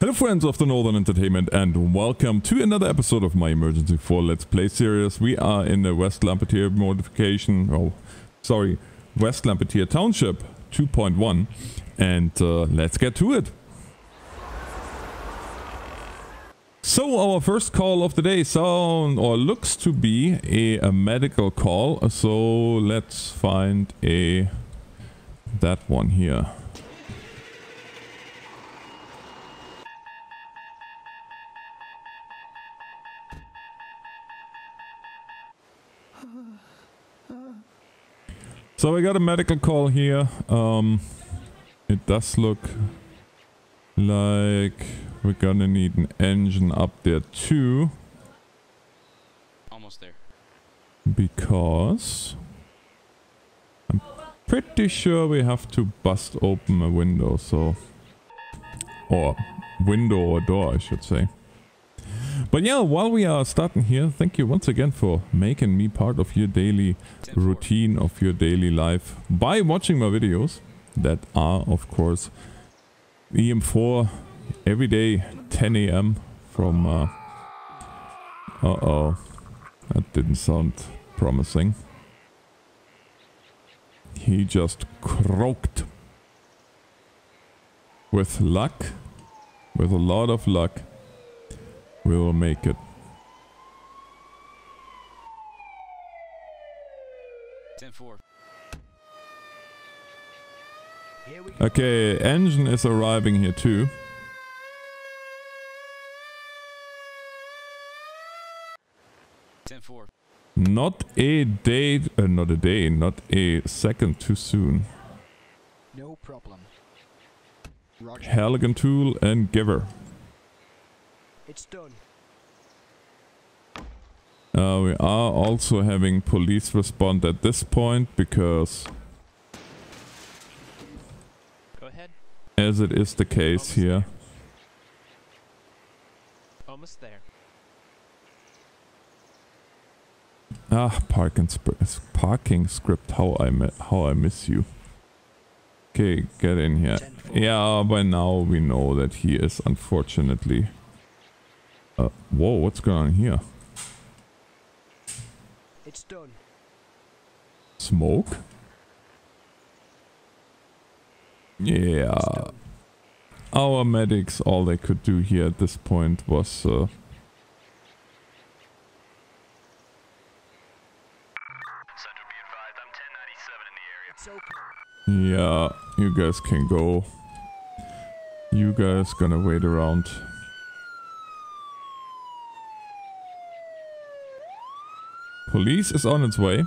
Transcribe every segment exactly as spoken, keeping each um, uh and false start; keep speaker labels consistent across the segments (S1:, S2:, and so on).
S1: Hello friends of the Northern Entertainment and welcome to another episode of my Emergency four Let's Play series. We are in the West Lampeter modification, oh sorry, West Lampeter Township two point one and uh, let's get to it. So our first call of the day sound or looks to be a, a medical call, so let's find a that one here. So we got a medical call here. Um, it does look like we're gonna need an engine up there too.
S2: Almost there.
S1: Because I'm pretty sure we have to bust open a window, so... Or window or door, I should say. But yeah, while we are starting here, thank you once again for making me part of your daily routine, of your daily life by watching my videos that are, of course, E M four every day, ten A M from... Uh, uh-oh, that didn't sound promising. He just croaked. With luck, with a lot of luck, we will make it.
S2: ten four.
S1: Okay, engine is arriving here too.
S2: ten four.
S1: Not a day, uh, not a day, not a second too soon.
S3: No problem. Roger.
S1: Halligan Tool and Giver.
S3: It's done.
S1: Uh, we are also having police respond at this point because,
S2: Go ahead.
S1: as it is the case here.
S2: Almost there.
S1: Ah, parking sp parking script. How I mi how I miss you. Okay, get in here. Yeah, by now we know that he is unfortunately. Uh, whoa, what's going on here?
S3: It's done.
S1: Smoke? Yeah.
S3: Done.
S1: Our medics, all they could do here at this point was... Uh,
S3: It's okay.
S1: yeah, you guys can go. You guys gonna wait around. Police is on its way.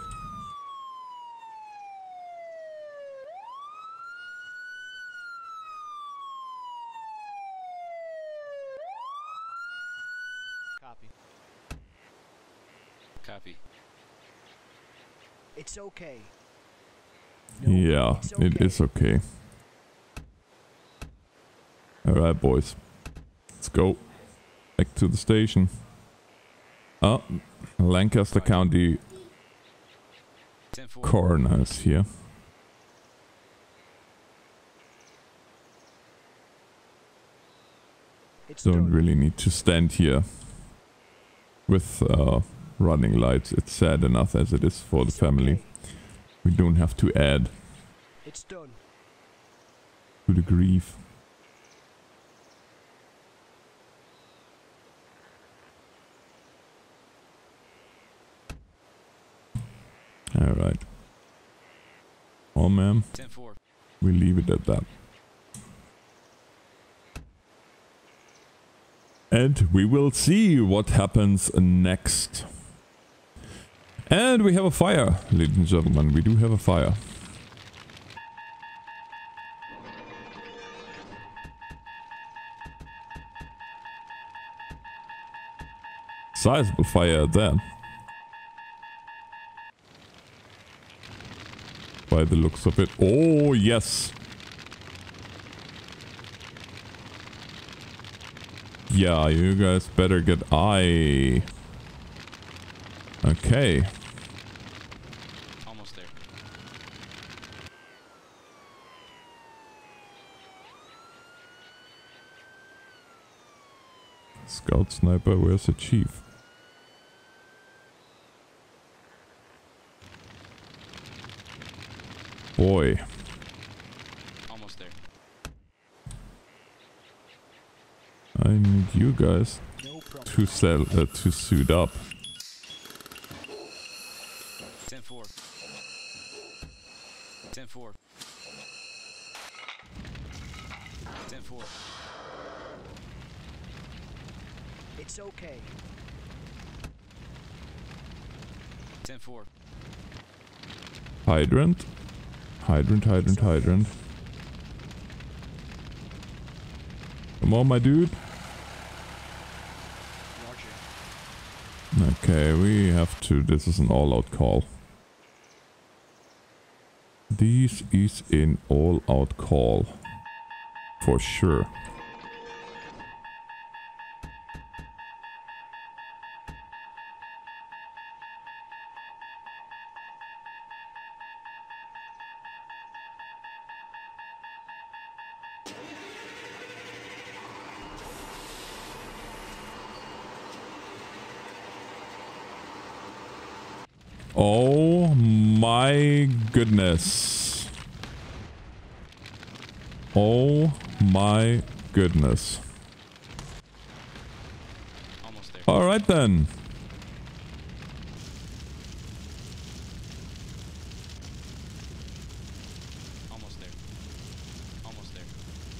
S2: Copy. Copy.
S3: It's okay.
S1: Yeah,
S3: it's
S1: it
S3: okay.
S1: is okay. Alright, boys. Let's go. Back to the station. Oh, Lancaster County
S2: ten four.
S1: Coroner is here.
S3: It's
S1: Don't
S3: done.
S1: really need to stand here with uh, running lights. It's sad enough as it is for the
S3: It's
S1: family.
S3: okay.
S1: We don't have to add
S3: It's done.
S1: to the grief. Alright. Oh ma'am,
S2: ten four.
S1: we leave it at that. And we will see what happens next. And we have a fire, ladies and gentlemen. We do have a fire. Sizable fire then. By the looks of it. Oh, yes. Yeah, you guys better get eye. Okay.
S2: Almost there.
S1: Scout sniper, where's the chief? Boy.
S2: Almost there.
S1: I need you guys
S3: No problem.
S1: to sell uh, to suit up.
S2: ten four. ten four. ten four.
S3: It's okay.
S2: ten four.
S1: Hydrant. Hydrant, hydrant, hydrant. Come on, my dude.
S3: Roger.
S1: Okay, we have to. This is an all-out call. This is an all-out call. For sure. Oh my goodness. Oh my goodness.
S2: Almost there.
S1: Alright then.
S2: Almost there. Almost there.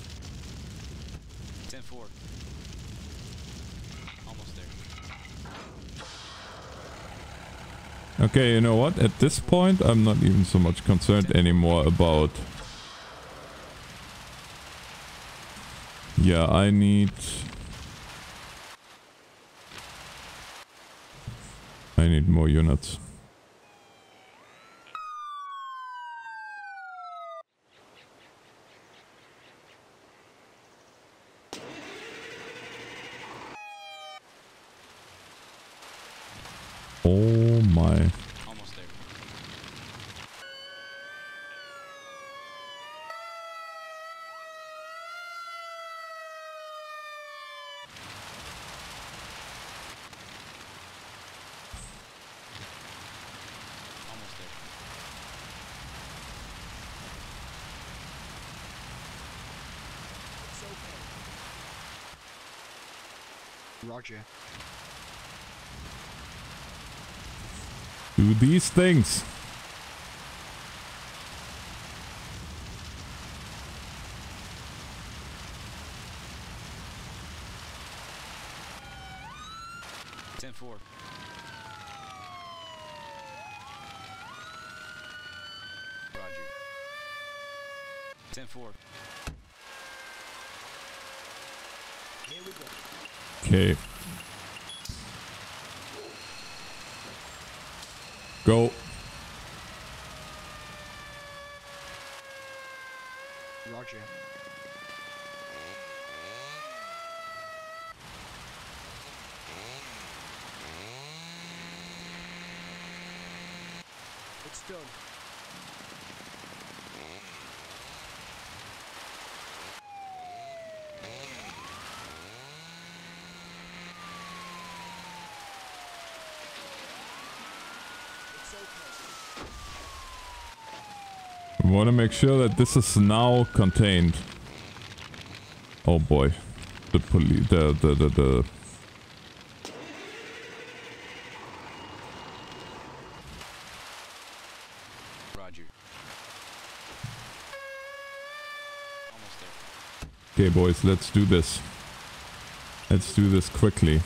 S2: ten four. Almost there.
S1: Okay, you know what? At this point, I'm not even so much concerned anymore about... Yeah, I need... I need more units. Oh my.
S2: Almost there. Almost there.
S3: It's okay. Roger.
S1: Do these things.
S2: ten four. Roger. ten four.
S3: Here we go.
S1: Okay. Go.
S3: Roger. It's done. It's okay.
S1: I want to make sure that this is now contained. Oh boy. The police, the, the, the, the...
S2: Roger. Almost there.
S1: Okay boys, let's do this. Let's do this quickly.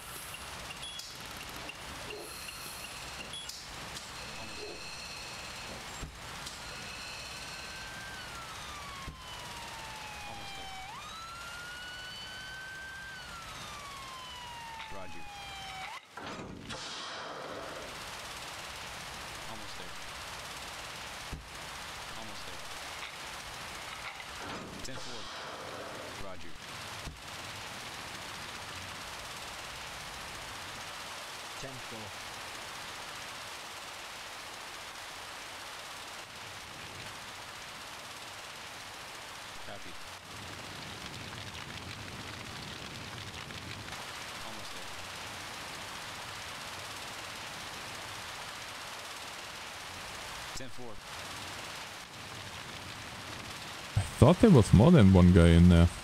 S2: Almost there. Roger. Almost there. Almost there. ten four. Roger.
S3: ten four.
S2: Copy. ten four.
S1: I thought there was more than one guy in there.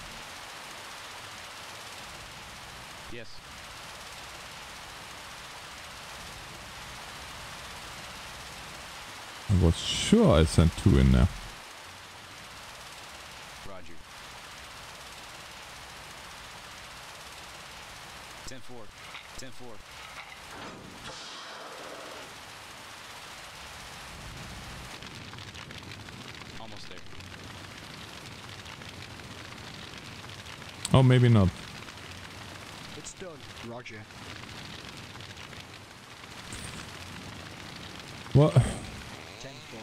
S2: Yes.
S1: I was sure I sent two in there.
S2: Roger. ten four. ten four. Almost there.
S1: Oh, maybe not.
S3: It's done. Roger.
S1: What?
S3: ten four.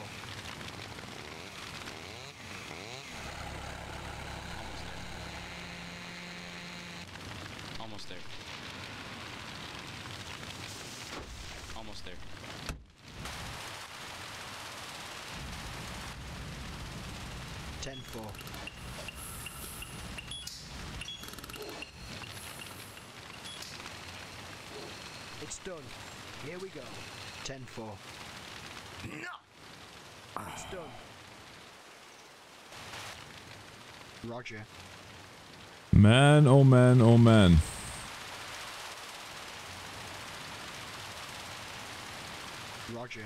S2: Almost there. Almost there.
S3: ten four. It's done. Here we go. ten four. It's done. Roger.
S1: Man, oh man, oh man.
S3: Roger.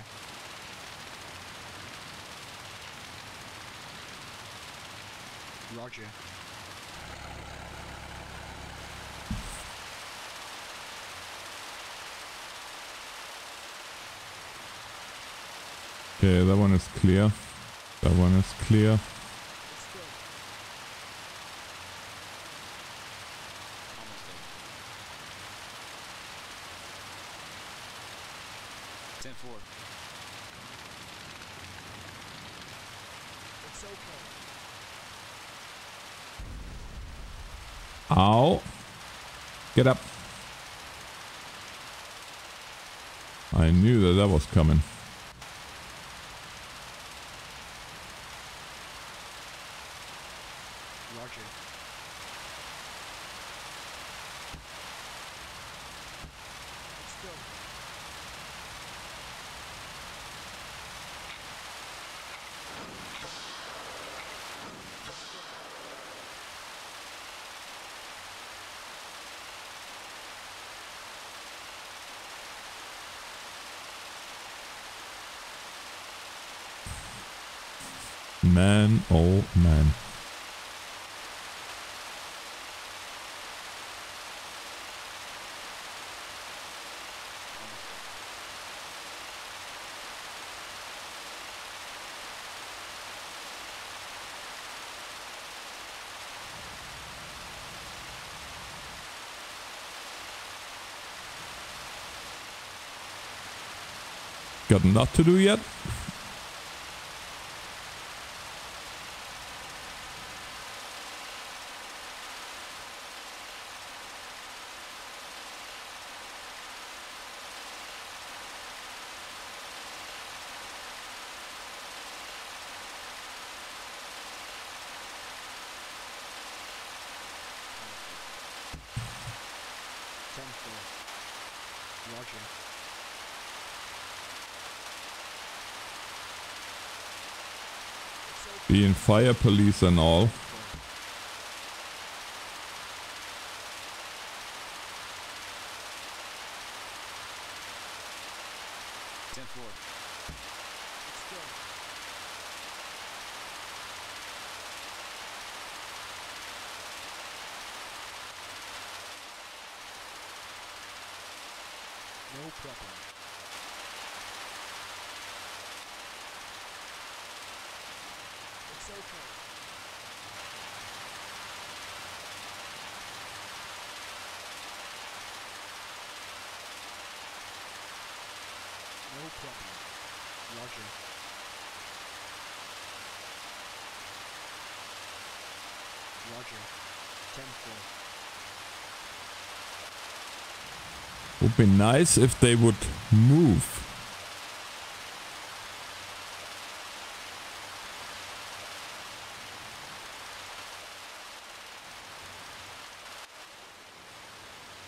S3: Roger.
S1: Okay, that one is clear. That one is clear.
S3: It's done.
S2: Almost there. ten four.
S3: It's okay.
S1: Ow. Get up. I knew that that was coming.
S3: Roger. It's done.
S1: Man, oh man. Got not to do yet?
S3: ten four. Roger. It's okay.
S1: Being fire police and all.
S2: ten four.
S3: It's done. No problem. It's okay. No problem. Roger. Roger. ten four.
S1: Would be nice if they would move.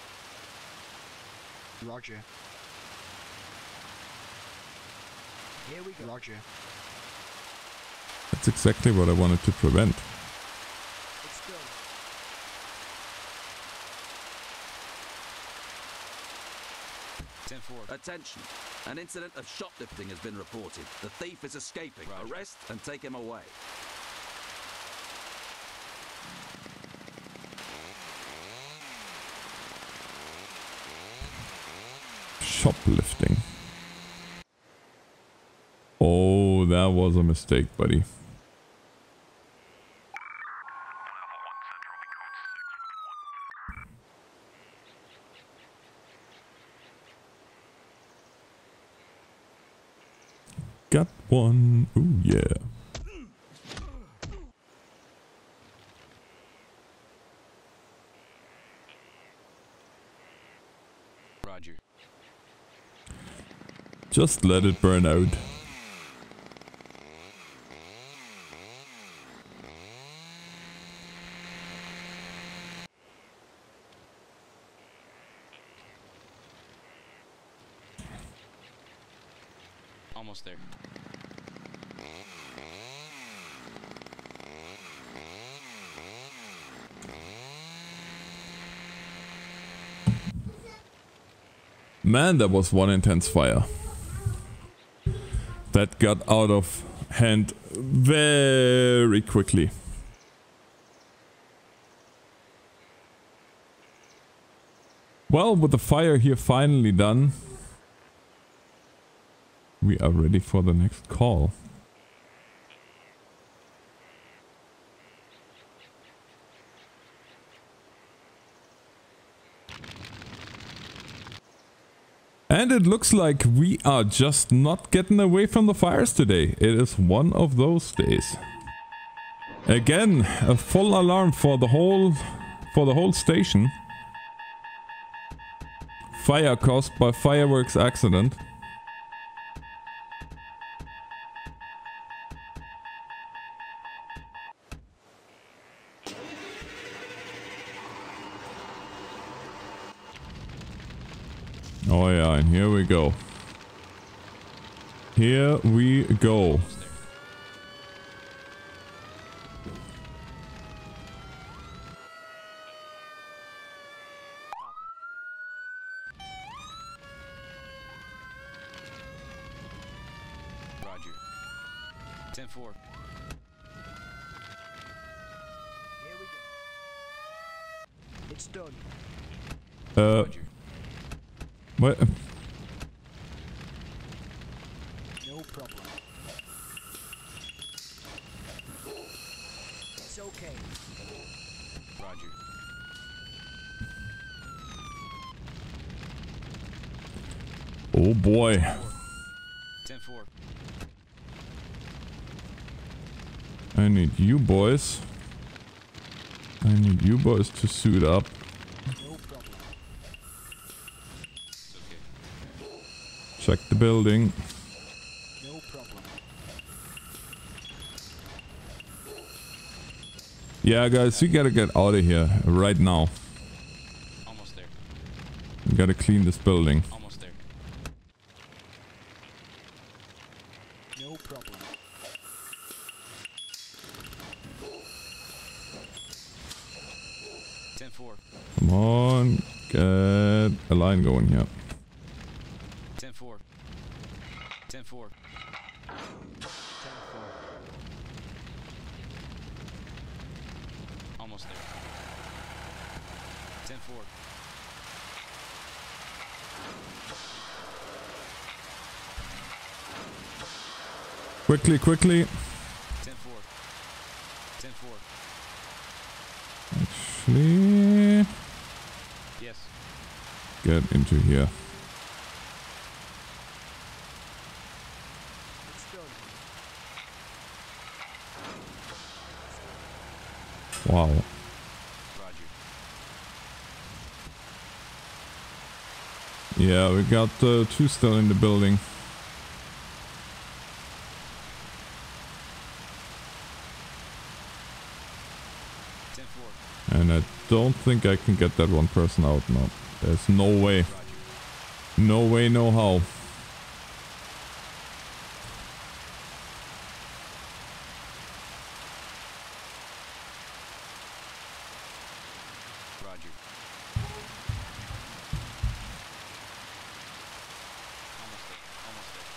S3: Roger. Here we go. Roger.
S1: That's exactly what I wanted to prevent.
S3: It's done.
S2: ten four.
S4: Attention. An incident of shoplifting has been reported. The thief is escaping.
S2: Roger.
S4: Arrest and take him away.
S1: Shoplifting. Oh, that was a mistake, buddy. Got one. Ooh, yeah.
S2: Roger.
S1: Just let it burn out.
S2: Almost there.
S1: Man, that was one intense fire. That got out of hand very quickly. Well, with the fire here finally done, we are ready for the next call. And it looks like we are just not getting away from the fires today. It is one of those days. Again, a full alarm for the whole for the whole station. Fire caused by fireworks accident. Oh yeah, and here we go. Here we go.
S2: Almost there. Roger. ten four.
S3: Here we go. It's done.
S1: Uh,
S2: Roger.
S1: what?
S3: No problem. It's okay.
S2: Roger.
S1: Oh boy.
S2: ten four.
S1: I need you boys. I need you boys to suit up.
S3: No problem.
S2: It's okay.
S1: Check the building.
S3: No problem.
S1: Yeah, guys, we gotta get out of here right now.
S2: Almost there.
S1: We gotta clean this building.
S2: Almost there.
S3: No problem.
S2: ten four.
S1: Come on, get a line going here.
S2: ten four. ten four.
S3: ten four.
S2: Almost there. ten four.
S1: Quickly, quickly.
S2: ten four. ten four.
S1: Actually,
S2: Yes.
S1: get into here.
S3: It's done.
S1: Wow.
S2: Roger.
S1: Yeah, we got uh, two still in the building.
S2: ten four.
S1: And I don't think I can get that one person out now. There's no way.
S2: Roger.
S1: No way, no how.
S2: Roger. Almost there. Almost there.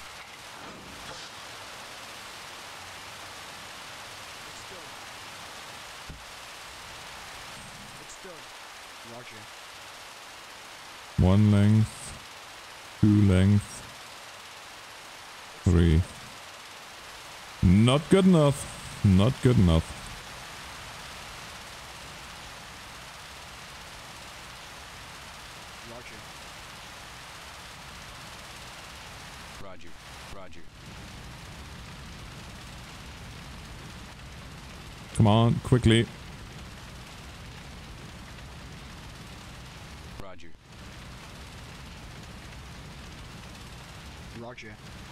S3: It's done. It's done. Roger.
S1: One length, two length, three. Not good enough. Not good enough.
S3: Roger.
S2: Roger. Roger.
S1: Come on, quickly.
S2: Roger.
S3: Roger.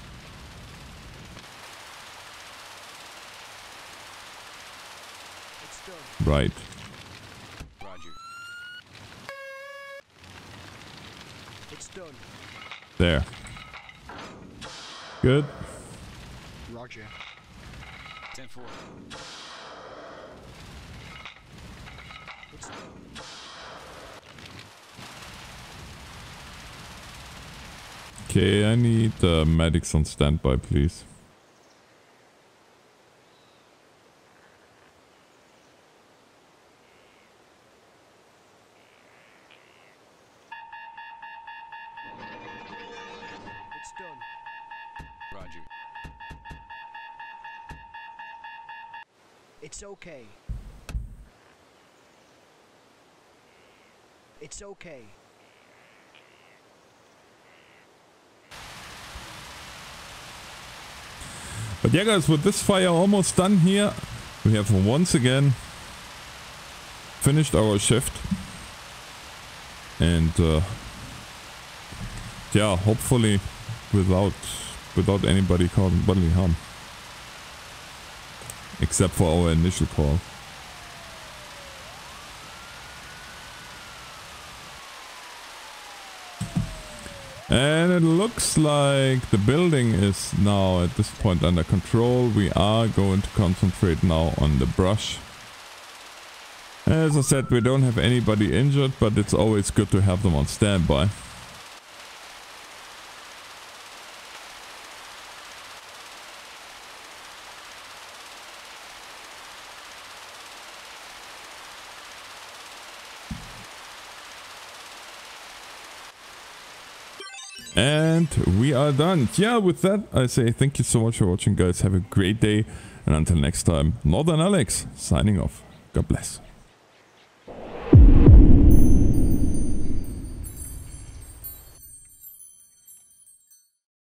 S3: It's done.
S1: Right.
S2: Roger.
S3: It's done.
S1: There. Good.
S3: Roger.
S2: ten four.
S3: It's done.
S1: Okay, I need uh, medics on standby, please.
S3: It's done.
S2: Roger.
S3: It's okay. It's okay.
S1: But yeah guys, with this fire almost done here, we have once again finished our shift. And uh, yeah, hopefully without without anybody causing bodily harm. Except for our initial call. And it looks like the building is now at this point under control. We are going to concentrate now on the brush. As I said, we don't have anybody injured, but it's always good to have them on standby. And we are done. Yeah, with that, I say thank you so much for watching, guys. Have a great day. And until next time, Northern Alex signing off. God bless.